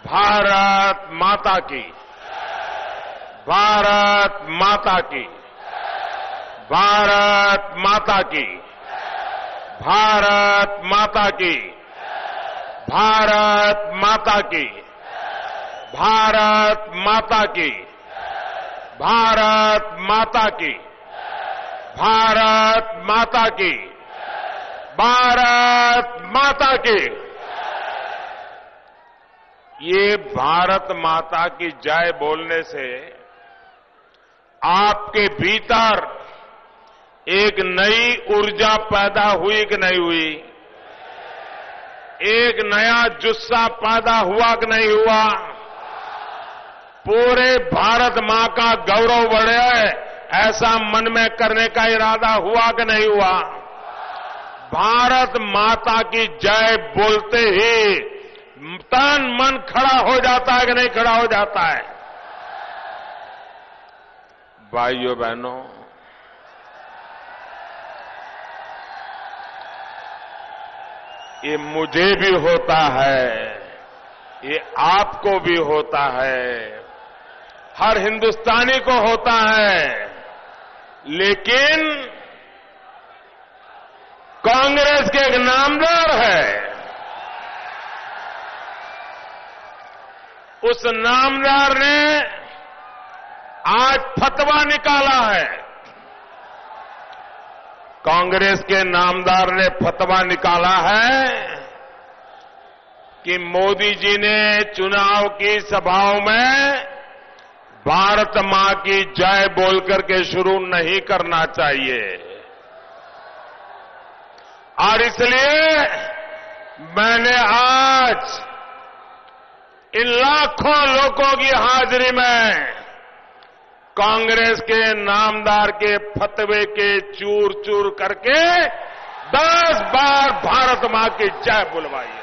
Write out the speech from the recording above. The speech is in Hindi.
भारत माता की, भारत माता की, भारत माता की, भारत माता की, भारत माता की, भारत माता की, भारत माता की, भारत माता की, भारत माता की। ये भारत माता की जय बोलने से आपके भीतर एक नई ऊर्जा पैदा हुई कि नहीं हुई? एक नया जुस्सा पैदा हुआ कि नहीं हुआ? पूरे भारत मां का गौरव बढ़े ऐसा मन में करने का इरादा हुआ कि नहीं हुआ? भारत माता की जय बोलते ही तन मन खड़ा हो जाता है कि नहीं खड़ा हो जाता है? भाइयों बहनों, ये मुझे भी होता है, ये आपको भी होता है, हर हिंदुस्तानी को होता है, लेकिन कांग्रेस के एक नामदार है, उस नामदार ने आज फतवा निकाला है। कांग्रेस के नामदार ने फतवा निकाला है कि मोदी जी ने चुनाव की सभाओं में भारत मां की जय बोल करके शुरू नहीं करना चाहिए। और इसलिए मैंने आज इन लाखों लोगों की हाजिरी में कांग्रेस के नामदार के फतवे के चूर चूर करके 10 बार भारत मां की जय बुलवाई है।